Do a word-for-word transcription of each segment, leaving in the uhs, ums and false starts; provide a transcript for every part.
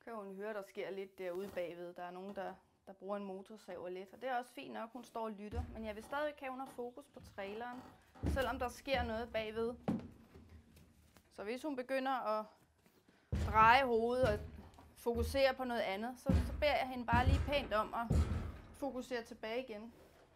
Kan hun høre, der sker lidt derude bagved. Der er nogen, der, der bruger en motorsav lidt. Og det er også fint nok, hun står og lytter. Men jeg vil stadig have, hun har fokus på traileren, selvom der sker noget bagved. Så hvis hun begynder at dreje hovedet og fokusere på noget andet, så, så beder jeg hende bare lige pænt om at fokusere tilbage igen.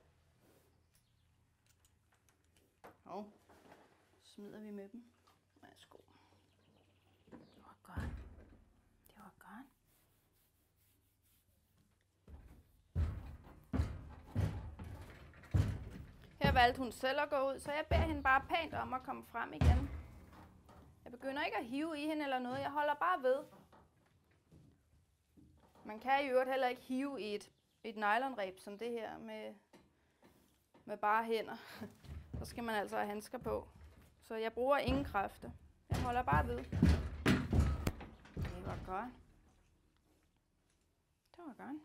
Og smider vi med dem. Værsgo. Det var godt. Det var godt. Her valgte hun selv at gå ud, så jeg beder hende bare pænt om at komme frem igen. Jeg begynder ikke at hive i hende eller noget, jeg holder bare ved. Man kan i øvrigt heller ikke hive i et, et nylonreb som det her med, med bare hænder. Så skal man altså have handsker på. Så jeg bruger ingen kræfter. Jeg holder bare ved. Det var godt. Det var godt.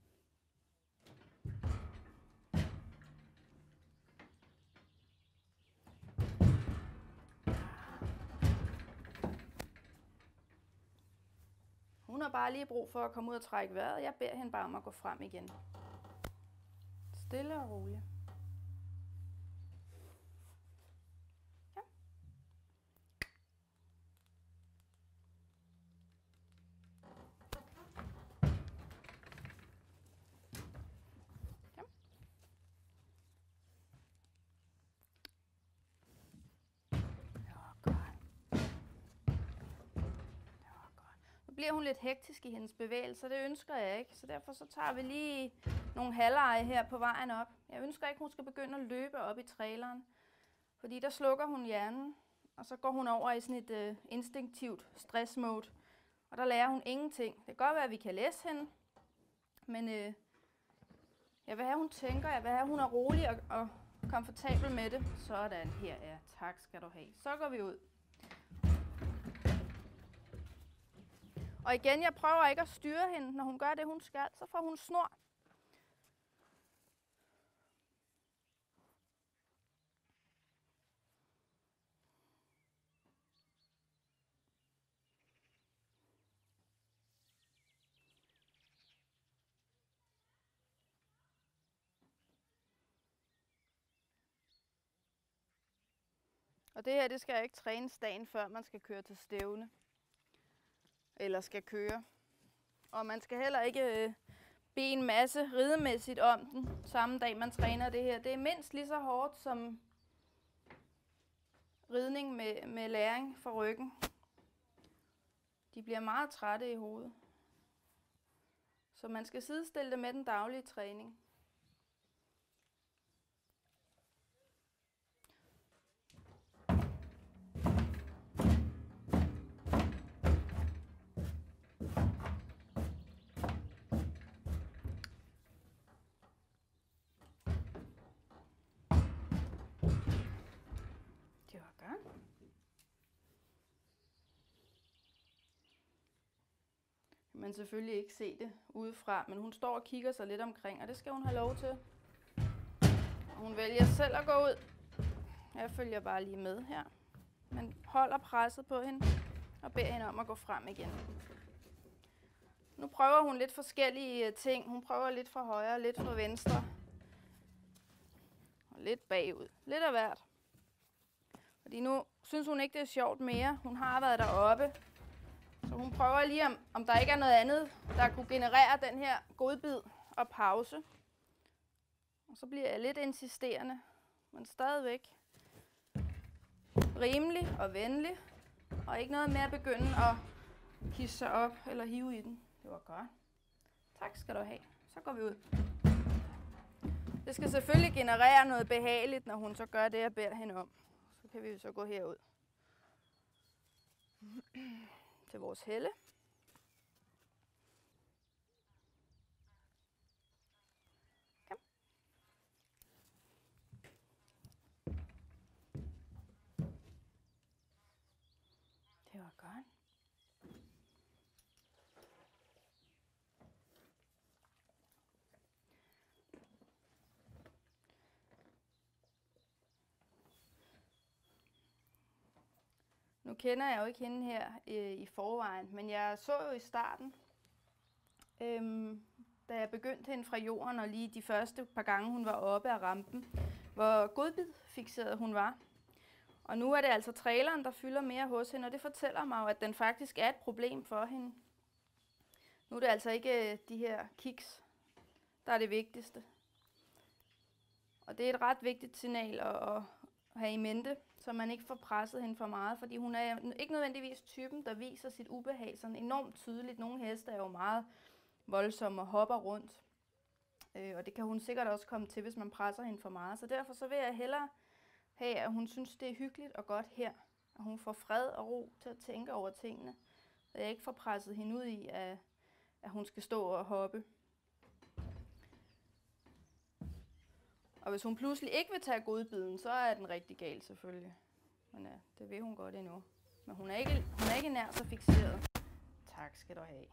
Hun har bare lige brug for at komme ud og trække vejret. Jeg beder hende bare om at gå frem igen. Stille og roligt. Ja. Ja. Det var godt. Nu bliver hun lidt hektisk i hendes bevægelser, det ønsker jeg ikke, så derfor så tager vi lige nogle halveje her på vejen op. Jeg ønsker ikke, hun skal begynde at løbe op i traileren, fordi der slukker hun hjernen, og så går hun over i sådan et øh, instinktivt stressmode, og der lærer hun ingenting. Det kan godt være, at vi kan læse hende, men øh, jeg vil have, hun tænker, jeg vil have, hun er rolig og, og komfortabel med det. Sådan, her er, tak skal du have. Så går vi ud. Og igen, jeg prøver ikke at styre hende. Når hun gør det, hun skal, så får hun snor. Og det her, det skal jeg ikke trænes dagen før, man skal køre til stævne. Eller skal køre. Og man skal heller ikke øh, bede en masse ridemæssigt om den, samme dag man træner det her. Det er mindst lige så hårdt som ridning med, med læring for ryggen. De bliver meget trætte i hovedet. Så man skal sidestille det med den daglige træning. Det var godt. Man kan selvfølgelig ikke se det udefra, men hun står og kigger sig lidt omkring, og det skal hun have lov til. Og hun vælger selv at gå ud. Jeg følger bare lige med her. Man holder presset på hende og beder hende om at gå frem igen. Nu prøver hun lidt forskellige ting. Hun prøver lidt fra højre, lidt fra venstre. Og lidt bagud. Lidt af hvert. Fordi nu synes hun ikke, det er sjovt mere. Hun har været deroppe. Så hun prøver lige, om, om der ikke er noget andet, der kunne generere den her godbid og pause. Og så bliver jeg lidt insisterende, men stadigvæk rimelig og venlig. Og ikke noget med at begynde at hisse sig op eller hive i den. Det var godt. Tak skal du have. Så går vi ud. Det skal selvfølgelig generere noget behageligt, når hun så gør det, jeg beder hende om. Så kan vi jo så gå herud til vores helle. Kom. Det var godt. Nu kender jeg jo ikke hende her øh, i forvejen, men jeg så jo i starten, øhm, da jeg begyndte hende fra jorden, og lige de første par gange, hun var oppe af rampen, hvor godbidfikseret hun var. Og nu er det altså traileren, der fylder mere hos hende, og det fortæller mig jo, at den faktisk er et problem for hende. Nu er det altså ikke de her kiks, der er det vigtigste. Og det er et ret vigtigt signal at, at have i mente, så man ikke får presset hende for meget, fordi hun er ikke nødvendigvis typen, der viser sit ubehag sådan enormt tydeligt. Nogle heste er jo meget voldsomme og hopper rundt, øh, og det kan hun sikkert også komme til, hvis man presser hende for meget. Så derfor så vil jeg hellere have, at hun synes, det er hyggeligt og godt her, at hun får fred og ro til at tænke over tingene, så jeg ikke får presset hende ud i, at, at hun skal stå og hoppe. Og hvis hun pludselig ikke vil tage godbiden, så er den rigtig gal selvfølgelig. Men ja, det vil hun godt endnu. Men hun er ikke, hun er ikke nær så fikseret. Tak skal du have.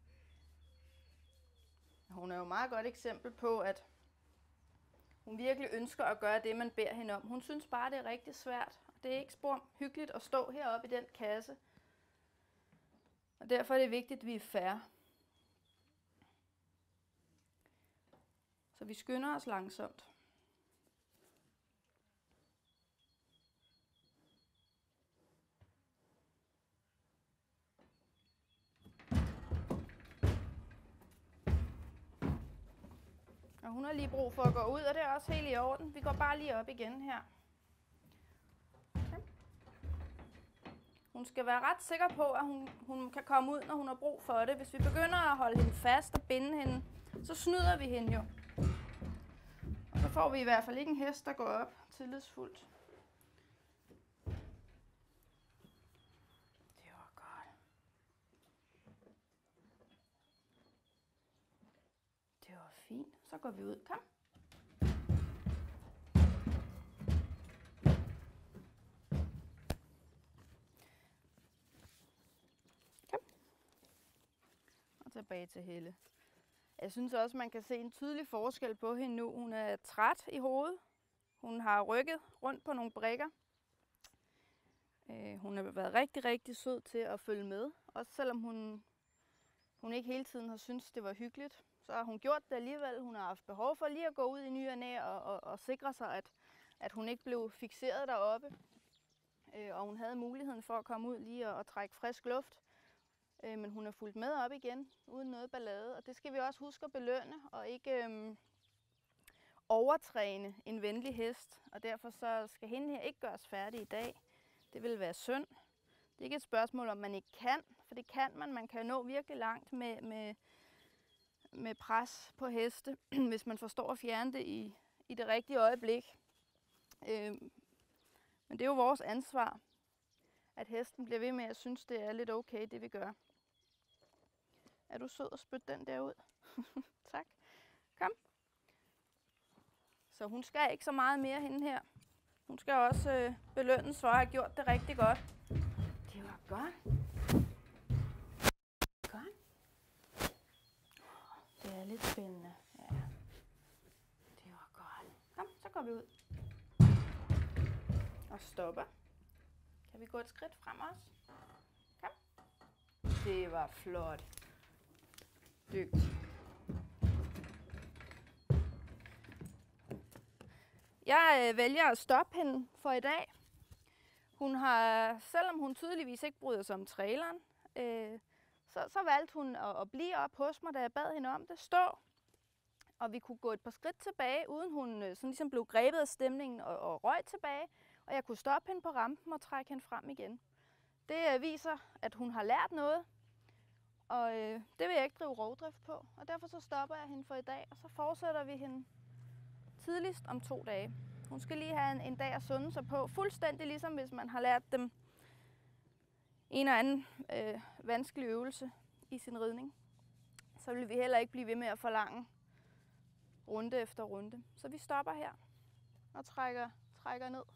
Hun er jo et meget godt eksempel på, at hun virkelig ønsker at gøre det, man beder hende om. Hun synes bare, det er rigtig svært. Det er ikke spor hyggeligt at stå heroppe i den kasse. Og derfor er det vigtigt, at vi er fair. Så vi skynder os langsomt. Og hun har lige brug for at gå ud, og det er også helt i orden. Vi går bare lige op igen her. Okay. Hun skal være ret sikker på, at hun, hun kan komme ud, når hun har brug for det. Hvis vi begynder at holde hende fast og binde hende, så snyder vi hende jo. Og så får vi i hvert fald ikke en hest, der går op tillidsfuldt. Det var godt. Det var fint. Så går vi ud. Kom. Kom. Og tilbage til Helle. Jeg synes også, man kan se en tydelig forskel på hende nu. Hun er træt i hovedet. Hun har rykket rundt på nogle brikker. Øh, hun har været rigtig, rigtig sød til at følge med. Også selvom hun, hun ikke hele tiden har syntes, det var hyggeligt. Så har hun gjort det alligevel. Hun har haft behov for lige at gå ud i ny og næ og, og, og sikre sig, at, at hun ikke blev fikseret deroppe. Øh, og hun havde muligheden for at komme ud lige og, og trække frisk luft. Øh, men hun er fulgt med op igen, uden noget ballade. Og det skal vi også huske at belønne, og ikke øhm, overtræne en venlig hest. Og derfor så skal hende her ikke gøres færdig i dag. Det vil være synd. Det er ikke et spørgsmål, om man ikke kan, for det kan man. Man kan nå virkelig langt med, med, med pres på heste, hvis man forstår at fjerne det i, i det rigtige øjeblik. Øh, men det er jo vores ansvar, at hesten bliver ved med at synes, det er lidt okay, det vi gør. Er du sød at spytte den der ud? Tak. Kom. Så hun skal ikke så meget mere hende her. Hun skal også øh, belønnes for at have gjort det rigtig godt. Det var godt. Godt. Det er lidt spændende. Ja. Det var godt. Kom, så går vi ud. Og stopper. Kan vi gå et skridt frem også? Kom. Det var flot. Dygtig. Jeg øh, vælger at stoppe hende for i dag. Hun har, selvom hun tydeligvis ikke bryder sig om traileren, øh, så, så valgte hun at, at blive op hos mig, da jeg bad hende om det. Stå. Og vi kunne gå et par skridt tilbage, uden hun øh, sådan ligesom blev grebet af stemningen og, og røg tilbage. Og jeg kunne stoppe hende på rampen og trække hende frem igen. Det øh, viser, at hun har lært noget. Og øh, det vil jeg ikke drive rovdrift på. Og derfor så stopper jeg hende for i dag, og så fortsætter vi hende tidligst om to dage. Hun skal lige have en, en dag at sunde sig på. Fuldstændig ligesom hvis man har lært dem en eller anden øh, vanskelig øvelse i sin ridning. Så vil vi heller ikke blive ved med at forlange runde efter runde. Så vi stopper her og trækker, trækker ned.